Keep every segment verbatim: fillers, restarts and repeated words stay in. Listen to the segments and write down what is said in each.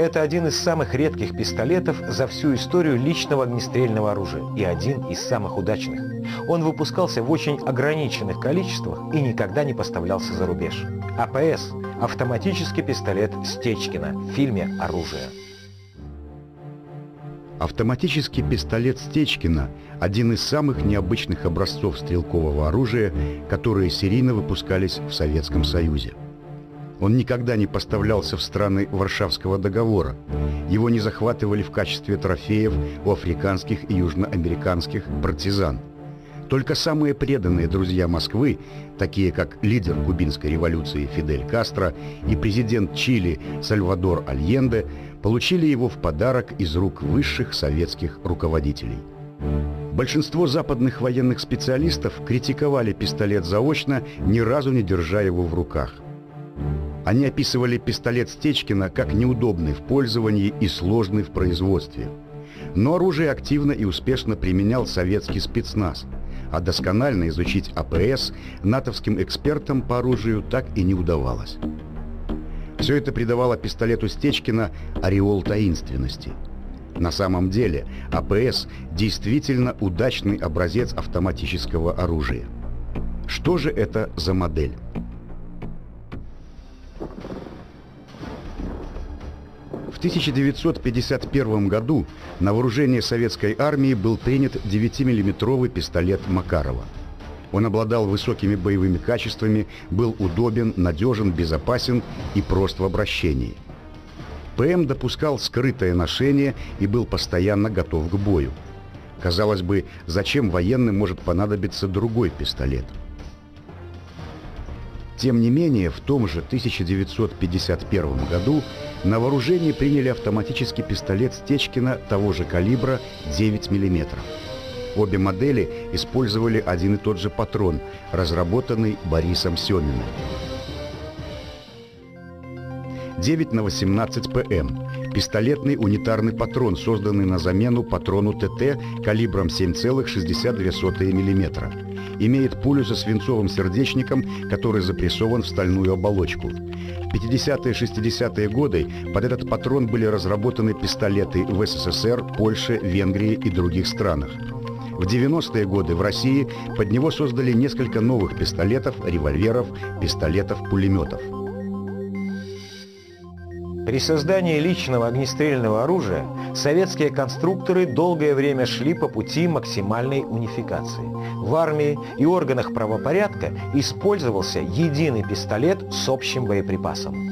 Это один из самых редких пистолетов за всю историю личного огнестрельного оружия и один из самых удачных. Он выпускался в очень ограниченных количествах и никогда не поставлялся за рубеж. АПС – автоматический пистолет Стечкина в фильме «Оружие». Автоматический пистолет Стечкина – один из самых необычных образцов стрелкового оружия, которые серийно выпускались в Советском Союзе. Он никогда не поставлялся в страны Варшавского договора. Его не захватывали в качестве трофеев у африканских и южноамериканских партизан. Только самые преданные друзья Москвы, такие как лидер кубинской революции Фидель Кастро и президент Чили Сальвадор Альенде, получили его в подарок из рук высших советских руководителей. Большинство западных военных специалистов критиковали пистолет заочно, ни разу не держа его в руках. Они описывали пистолет Стечкина как неудобный в пользовании и сложный в производстве. Но оружие активно и успешно применял советский спецназ, а досконально изучить АПС натовским экспертам по оружию так и не удавалось. Все это придавало пистолету Стечкина ореол таинственности. На самом деле АПС действительно удачный образец автоматического оружия. Что же это за модель? В тысяча девятьсот пятьдесят первом году на вооружение советской армии был принят девятимиллиметровый пистолет Макарова. Он обладал высокими боевыми качествами, был удобен, надежен, безопасен и прост в обращении. ПМ допускал скрытое ношение и был постоянно готов к бою. Казалось бы, зачем военным может понадобиться другой пистолет? Тем не менее, в том же тысяча девятьсот пятьдесят первом году на вооружение приняли автоматический пистолет Стечкина того же калибра девять миллиметров. Обе модели использовали один и тот же патрон, разработанный Борисом Семиным. девять на восемнадцать ПМ. Пистолетный унитарный патрон, созданный на замену патрону ТТ калибром семь целых шестьдесят две сотых миллиметра. Имеет пулю со свинцовым сердечником, который запрессован в стальную оболочку. В пятидесятые-шестидесятые годы под этот патрон были разработаны пистолеты в СССР, Польше, Венгрии и других странах. В девяностые годы в России под него создали несколько новых пистолетов, револьверов, пистолетов-пулеметов. При создании личного огнестрельного оружия советские конструкторы долгое время шли по пути максимальной унификации. В армии и органах правопорядка использовался единый пистолет с общим боеприпасом.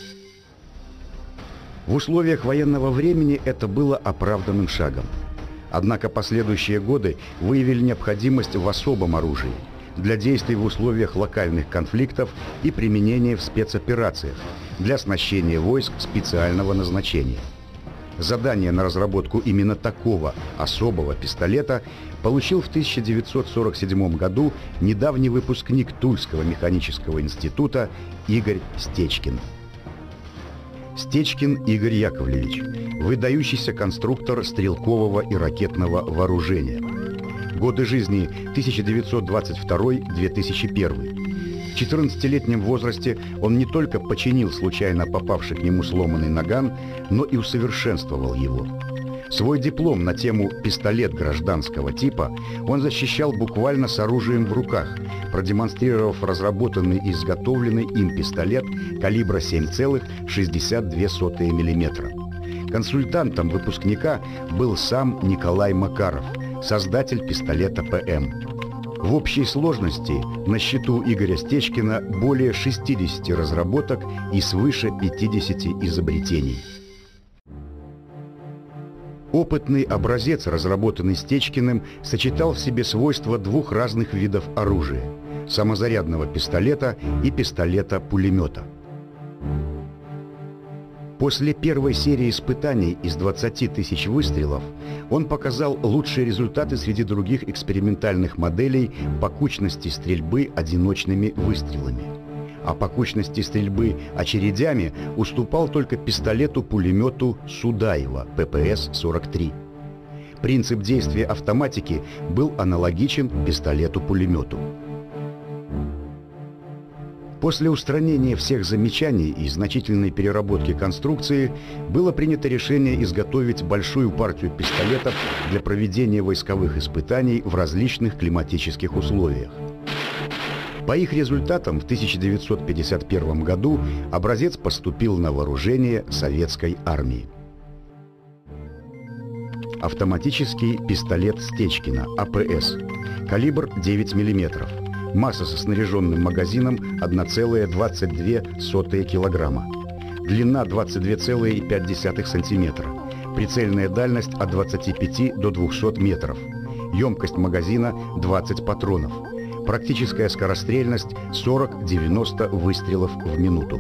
В условиях военного времени это было оправданным шагом. Однако последующие годы выявили необходимость в особом оружии для действий в условиях локальных конфликтов и применения в спецоперациях, для оснащения войск специального назначения. Задание на разработку именно такого особого пистолета получил в тысяча девятьсот сорок седьмом году недавний выпускник Тульского механического института Игорь Стечкин. Стечкин Игорь Яковлевич, выдающийся конструктор стрелкового и ракетного вооружения. Годы жизни тысяча девятьсот двадцать второй — две тысячи первый. В четырнадцатилетнем возрасте он не только починил случайно попавший к нему сломанный наган, но и усовершенствовал его. Свой диплом на тему «Пистолет гражданского типа» он защищал буквально с оружием в руках, продемонстрировав разработанный и изготовленный им пистолет калибра семь целых шестьдесят две сотых миллиметра. Консультантом выпускника был сам Николай Макаров, создатель пистолета ПМ. В общей сложности на счету Игоря Стечкина более шестидесяти разработок и свыше пятидесяти изобретений. Опытный образец, разработанный Стечкиным, сочетал в себе свойства двух разных видов оружия – самозарядного пистолета и пистолета-пулемета. После первой серии испытаний из двадцати тысяч выстрелов он показал лучшие результаты среди других экспериментальных моделей по кучности стрельбы одиночными выстрелами. А по кучности стрельбы очередями уступал только пистолету-пулемету Судаева ППС сорок три. Принцип действия автоматики был аналогичен пистолету-пулемету. После устранения всех замечаний и значительной переработки конструкции было принято решение изготовить большую партию пистолетов для проведения войсковых испытаний в различных климатических условиях. По их результатам в тысяча девятьсот пятьдесят первом году образец поступил на вооружение советской армии. Автоматический пистолет Стечкина А П С. Калибр девять миллиметров. Масса со снаряженным магазином одна целая двадцать две сотые килограмма. Длина двадцать две целых пять десятых сантиметра. Прицельная дальность от двадцати пяти до двухсот метров. Емкость магазина двадцать патронов. Практическая скорострельность сорок-девяносто выстрелов в минуту.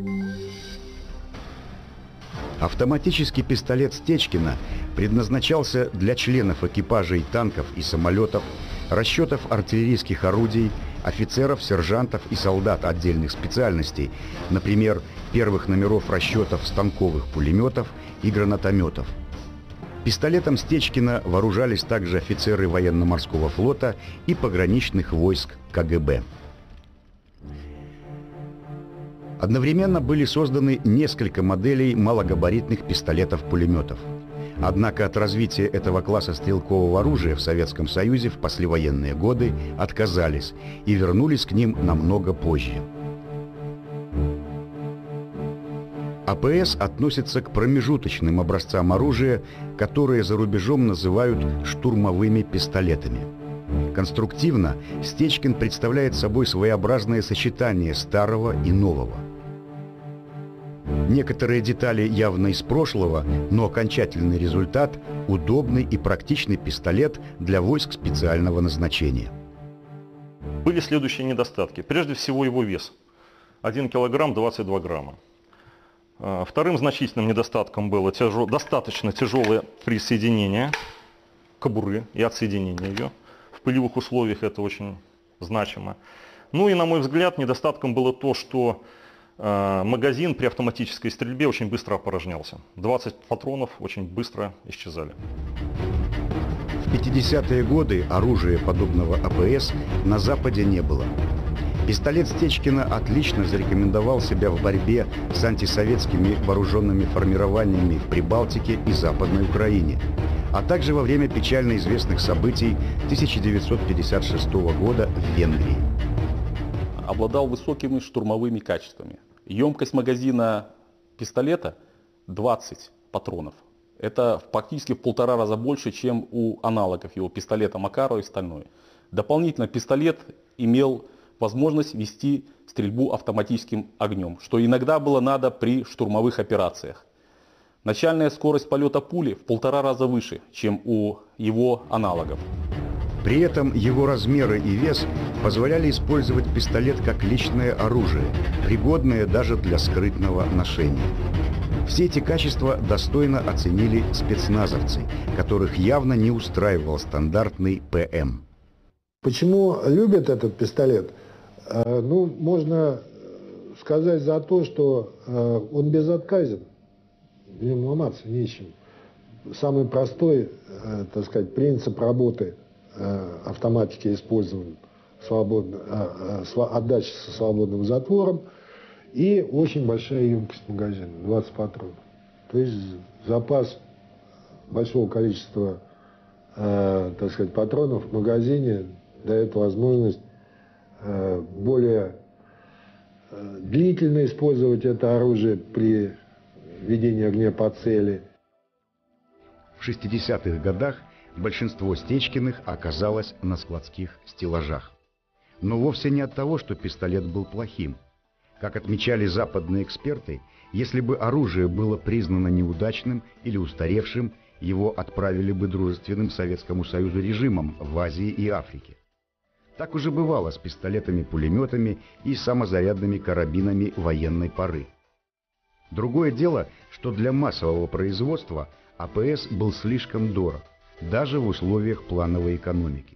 Автоматический пистолет Стечкина предназначался для членов экипажей танков и самолетов, расчетов артиллерийских орудий, офицеров, сержантов и солдат отдельных специальностей, например, первых номеров расчетов станковых пулеметов и гранатометов. Пистолетом Стечкина вооружались также офицеры военно-морского флота и пограничных войск К Г Б. Одновременно были созданы несколько моделей малогабаритных пистолетов-пулеметов. Однако от развития этого класса стрелкового оружия в Советском Союзе в послевоенные годы отказались и вернулись к ним намного позже. А П С относится к промежуточным образцам оружия, которые за рубежом называют штурмовыми пистолетами. Конструктивно Стечкин представляет собой своеобразное сочетание старого и нового. Некоторые детали явно из прошлого, но окончательный результат – удобный и практичный пистолет для войск специального назначения. Были следующие недостатки. Прежде всего его вес. один килограмм двадцать два грамма. Вторым значительным недостатком было тяжел... достаточно тяжелое присоединение кобуры и отсоединение ее. В пылевых условиях это очень значимо. Ну и, на мой взгляд, недостатком было то, что э, магазин при автоматической стрельбе очень быстро опорожнялся. двадцать патронов очень быстро исчезали. В пятидесятые годы оружия подобного А П С на Западе не было. Пистолет Стечкина отлично зарекомендовал себя в борьбе с антисоветскими вооруженными формированиями в Прибалтике и Западной Украине, а также во время печально известных событий тысяча девятьсот пятьдесят шестого года в Венгрии. Обладал высокими штурмовыми качествами. Емкость магазина пистолета двадцать патронов. Это практически в полтора раза больше, чем у аналогов его пистолета Макарова и стальной. Дополнительно пистолет имел возможность вести стрельбу автоматическим огнем, что иногда было надо при штурмовых операциях. Начальная скорость полета пули в полтора раза выше, чем у его аналогов. При этом его размеры и вес позволяли использовать пистолет как личное оружие, пригодное даже для скрытного ношения. Все эти качества достойно оценили спецназовцы, которых явно не устраивал стандартный П М. Почему любят этот пистолет? Ну, можно сказать за то, что он безотказен, в нем ломаться нечем. Самый простой, так сказать, принцип работы автоматики использован, свободно, отдача со свободным затвором и очень большая емкость магазина, двадцать патронов. То есть запас большого количества, так сказать, патронов в магазине дает возможность более длительно использовать это оружие при ведении огня по цели. В шестидесятых годах большинство Стечкиных оказалось на складских стеллажах. Но вовсе не от того, что пистолет был плохим. Как отмечали западные эксперты, если бы оружие было признано неудачным или устаревшим, его отправили бы дружественным Советскому Союзу режимам в Азии и Африке. Так уже бывало с пистолетами-пулеметами и самозарядными карабинами военной поры. Другое дело, что для массового производства А П С был слишком дорог, даже в условиях плановой экономики.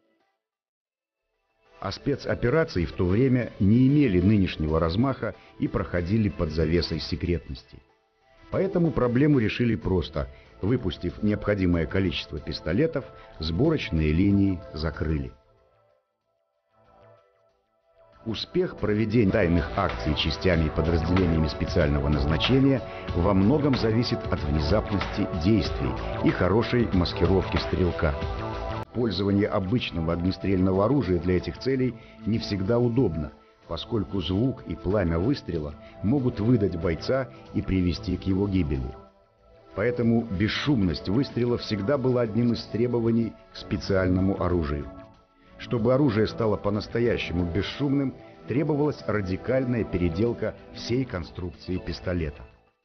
А спецоперации в то время не имели нынешнего размаха и проходили под завесой секретности. Поэтому проблему решили просто. Выпустив необходимое количество пистолетов, сборочные линии закрыли. Успех проведения тайных акций частями и подразделениями специального назначения во многом зависит от внезапности действий и хорошей маскировки стрелка. Пользование обычного огнестрельного оружия для этих целей не всегда удобно, поскольку звук и пламя выстрела могут выдать бойца и привести к его гибели. Поэтому бесшумность выстрела всегда была одним из требований к специальному оружию. Чтобы оружие стало по-настоящему бесшумным, требовалась радикальная переделка всей конструкции пистолета.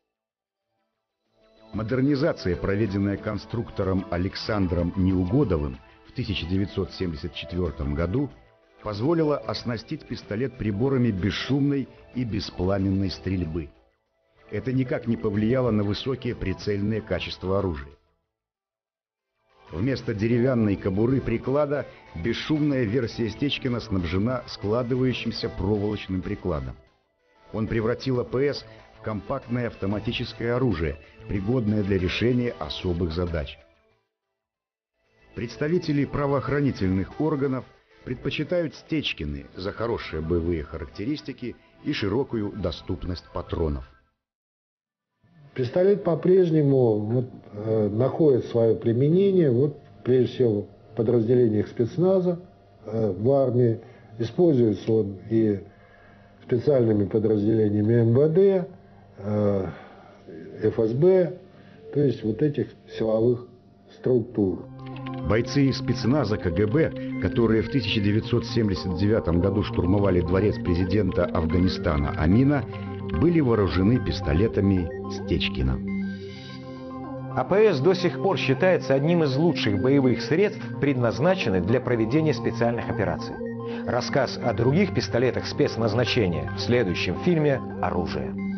Модернизация, проведенная конструктором Александром Неугодовым в тысяча девятьсот семьдесят четвёртом году, позволила оснастить пистолет приборами бесшумной и беспламенной стрельбы. Это никак не повлияло на высокие прицельные качества оружия. Вместо деревянной кобуры приклада бесшумная версия Стечкина снабжена складывающимся проволочным прикладом. Он превратил АПС в компактное автоматическое оружие, пригодное для решения особых задач. Представители правоохранительных органов предпочитают Стечкины за хорошие боевые характеристики и широкую доступность патронов. Пистолет по-прежнему вот, э, находит свое применение, вот, прежде всего в подразделениях спецназа, э, в армии. Используется он и специальными подразделениями эм вэ дэ, э, эф эс бэ, то есть вот этих силовых структур. Бойцы спецназа ка гэ бэ, которые в тысяча девятьсот семьдесят девятом году штурмовали дворец президента Афганистана Амина, были вооружены пистолетами Стечкина. АПС до сих пор считается одним из лучших боевых средств, предназначенных для проведения специальных операций. Рассказ о других пистолетах спецназначения в следующем фильме «Оружие».